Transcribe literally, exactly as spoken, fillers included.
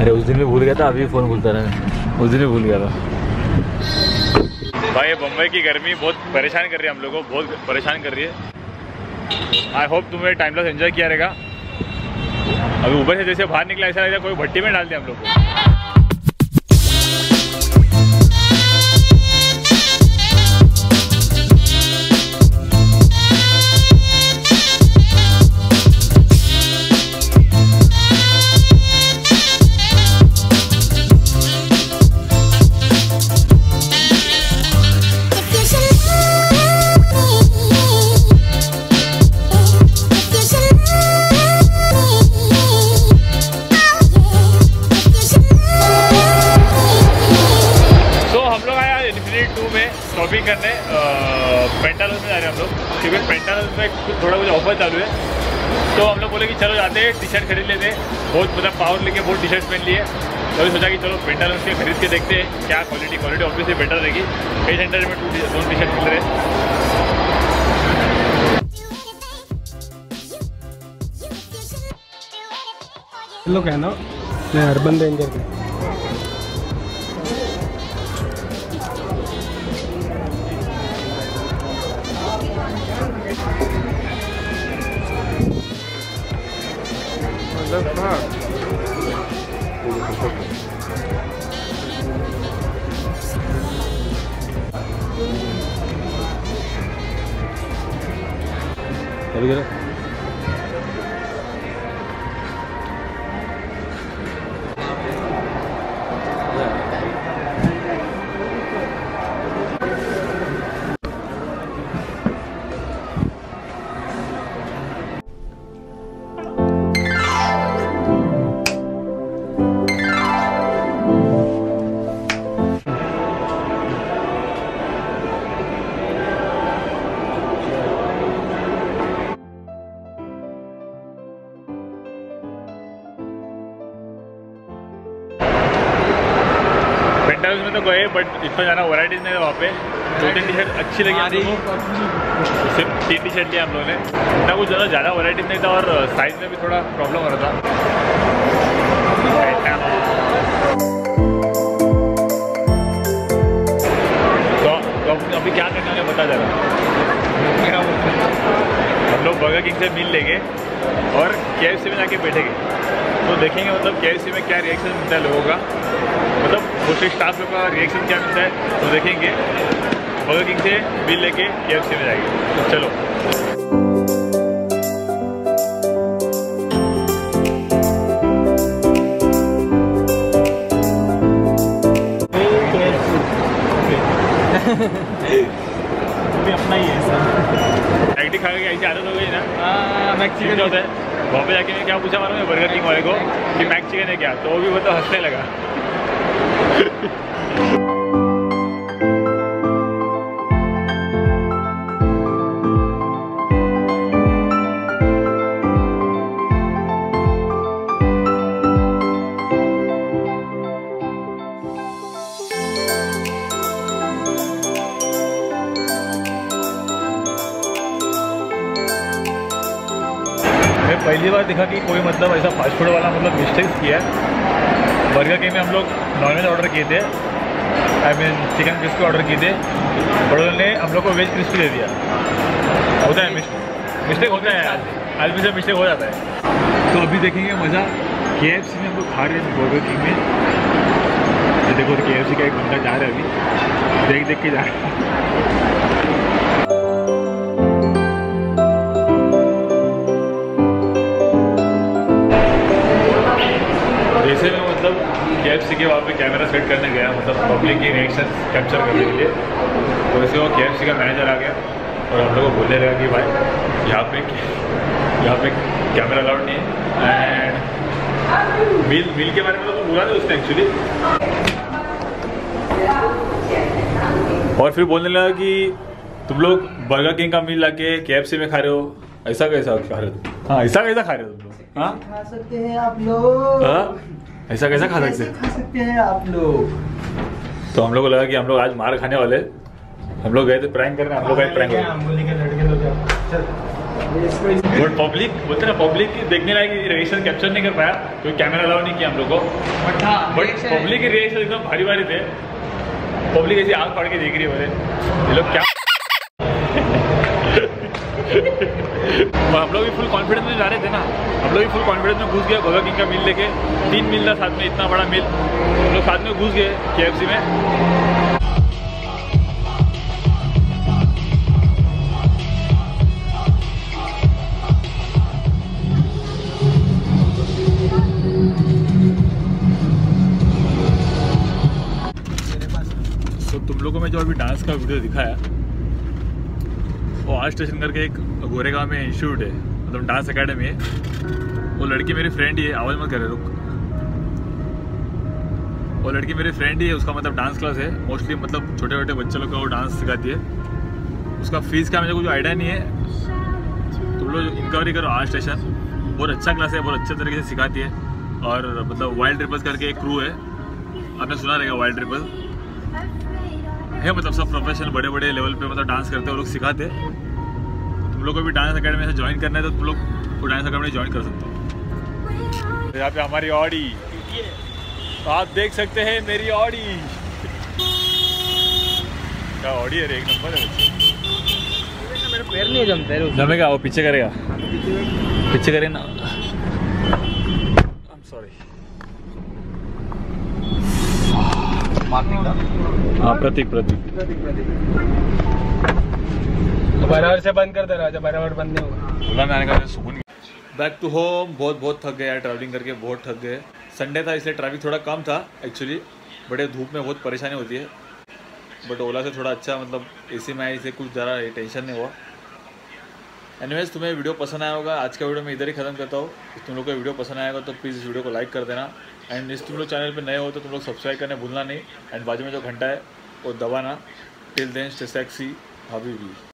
अरे उस दिन भी भूल गया था, अभी फ़ोन भूलता रहा, उस दिन भी भूल गया था। भाई बम्बई की गर्मी बहुत परेशान कर रही है हम लोगों को, बहुत परेशान कर रही है। आई होप तुम्हें टाइम लॉस एंजॉय किया रहेगा। अभी ऊपर से जैसे बाहर निकला ऐसा लग रहा है कोई भट्टी में डाल दिया हम लोग को। शॉपिंग करने पेंटालस में जा रहे हैं हम लोग, क्योंकि पेंटालस में कुछ थोड़ा कुछ ऑफर चालू है। तो हम लोग बोले कि चलो जाते हैं, टी शर्ट खरीद लेते हैं। बहुत मतलब पावर लेके बहुत टी शर्ट पहन लिए, तो सोचा कि चलो पेंटालस के खरीद के देखते हैं क्या क्वालिटी क्वालिटी ऑब्वियसली बेटर रहेगी। कई सेंटर में टू दोनों टी शर्ट मिल रहे हैं। लोग है ना अर्बन रेंजर के में तो गए, बट इसमें जाना वैराइटीज नहीं है वहाँ पे। दो तीन टी शर्ट अच्छी लगी हम लोगों को, सिर्फ तीन टी शर्ट लिया हम लोगों ने। इतना कुछ ज़्यादा ज़्यादा वैराइटीज नहीं था और साइज़ में भी थोड़ा प्रॉब्लम हो रहा था। तो, तो अभी क्या करना है बता जा रहा। हम लोग बर्गर किंग से मिल लेंगे और के एफ सी में जाके बैठेंगे, तो देखेंगे मतलब के एफ सी में क्या रिएक्शन मिलता है लोगों का, मतलब दूसरे स्टाफ लोग का रिएक्शन क्या मिलता है, तो देखेंगे। बर्गर किंग से बिल लेके के एफ सी में जाएंगे। तो चलो अपना ही है सर। एक्टिव खा के ऐसी आदत हो गई ना, मैक चिकन होता है। वहाँ पे जाके मैं क्या पूछा मालूम है बर्गर किंग वाले को कि मैक चिकन है क्या, तो वो भी मतलब हंसने लगा। पहली बार देखा कि कोई मतलब ऐसा फास्ट फूड वाला मतलब मिस्टेक्स किया है। बर्गर किंग में हम लोग नॉनवेज ऑर्डर किए थे, I mean chicken crispy order किए थे, और उन्होंने हम लोग को वेज क्रिस्पी दे दिया। होता है मिस्टेक होता है, आदमी से मिस्टेक हो जाता है। तो अभी देखेंगे मज़ा के एफ सी में हम लोग खा रहे हैं बर्गर किंग में। ये देखो के एफ सी का एक बंदा जा रहा है, अभी देख देख के जा रहा है। जैसे मैं मतलब के एफ सी के वहाँ पे कैमरा सेट करने गया, मतलब पब्लिक की रिएक्शन कैप्चर करने के लिए, तो वैसे वो के एफ सी का मैनेजर आ गया और हम लोग को बोलने लगा कि भाई यहाँ पे यहाँ पे कैमरा अलाउड नहीं है। एंड मील मील के बारे में तो बोला था उसने एक्चुअली, और फिर बोलने लगा कि तुम लोग बर्गर किंग का मील लाके के एफ सी में खा रहे हो, ऐसा कैसा खा रहे हो? हाँ ऐसा कैसा खा रहे हो तुम लोग? हाँ खा सकते हैं आप लोग। हाँ ऐसा कैसा खा सकते खा सकते हैं आप लोग। तो हम लोग को लगा कि हम लोग आज मार खाने वाले, हम लोग गए थे प्रैंक करने, हम लोग गए प्रैंक करने। बट पब्लिक बोलते ना, पब्लिक देखने लायक रिएक्शन कैप्चर नहीं कर पाया क्योंकि कैमरा अलाउ नहीं किया हम लोग को। बट हाँ बट पब्लिक के रिएक्शन एकदम भारी भारी थे। पब्लिक ऐसी आग फाड़ के देख रही है बोले ये लोग क्या। हम लोग भी फुल कॉन्फिडेंस में जा रहे थे ना, हम लोग भी फुल कॉन्फिडेंस में घुस गए बर्गर किंग का मील लेके। तीन मील था साथ में, इतना बड़ा मील, हम लोग साथ में घुस गए के एफ सी में। तो तुम लोगों में जो अभी डांस का वीडियो दिखाया वो आज स्टेशन करके एक गोरेगांव में इंस्टीट्यूट है, मतलब डांस एकेडमी है। वो लड़की मेरी फ्रेंड ही है, आवाज़ मत करे रुक। वो लड़की मेरी फ्रेंड ही है, उसका मतलब डांस क्लास है। मोस्टली मतलब छोटे छोटे बच्चे लोग को वो डांस सिखाती है। उसका फीस का मुझे कुछ आइडिया नहीं है, तुम लोग इंक्वायरी करो। आज स्टेशन बहुत अच्छा क्लास है, बहुत अच्छे तरीके से सिखाती है। और मतलब वाइल्ड ट्रिपल्स करके एक क्रू है, आपने सुना रहेगा वाइल्ड ट्रिपल है, मतलब सब प्रोफेशनल बड़े बड़े लेवल पे मतलब डांस करते हैं वो लोग, सिखाते। तुम लोग को भी डांस अकेडमी से ज्वाइन करना है तो तुम लोग को डांस अकेडमी ज्वाइन कर सकते हो। यहाँ पे हमारी ऑडी, तो आप देख सकते हैं मेरी ऑडी। क्या ऑडी है, एक नंबर है। मेरे पैर नहीं जमते जमेगा, वो पीछे करेगा, पीछे करे ना। I am sorry. हाँ प्रतीक प्रतीक बराबर से बंद कर दरवाजा, बराबर बंद नहीं होगा। बोला मैंने कहा सुकून। Back to home. बहुत बहुत थक गए यार, ट्रैवलिंग करके बहुत थक गए। संडे था इसलिए ट्रैफिक थोड़ा कम था एक्चुअली। बड़े धूप में बहुत परेशानी होती है, बट ओला से थोड़ा अच्छा, मतलब एसी में आई से कुछ ज़रा टेंशन नहीं हुआ। एनीवेज तुम्हें वीडियो पसंद आया होगा। आज का वीडियो मैं इधर ही खत्म करता हूँ। तुम लोग को वीडियो पसंद आएगा तो प्लीज़ इस वीडियो को लाइक कर देना। एंड इस तुम लोग चैनल पे नए हो तो तुम लोग सब्सक्राइब करने भूलना नहीं। एंड बाजू में जो घंटा है वो दबाना। Till then stay sexy Habibi.